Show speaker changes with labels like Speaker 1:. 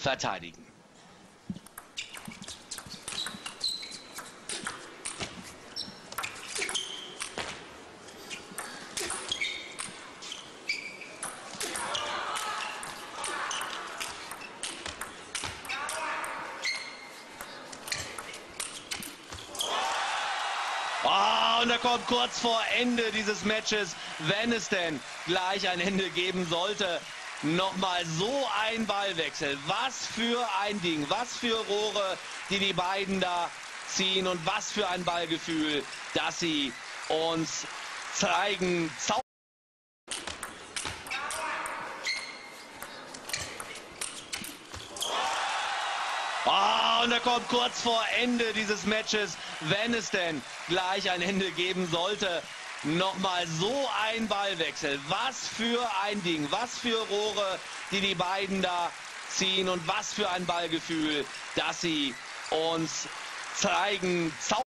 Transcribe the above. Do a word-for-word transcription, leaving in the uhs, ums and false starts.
Speaker 1: verteidigen. Oh, und er kommt kurz vor Ende dieses Matches, wenn es denn gleich ein Ende geben sollte. Nochmal so ein Ballwechsel. Was für ein Ding, was für Rohre, die die beiden da ziehen und was für ein Ballgefühl, das sie uns zeigen. Zau Oh, und er kommt kurz vor Ende dieses Matches, wenn es denn gleich ein Ende geben sollte. Nochmal so ein Ballwechsel. Was für ein Ding, was für Rohre, die die beiden da ziehen und was für ein Ballgefühl, das sie uns zeigen. Zau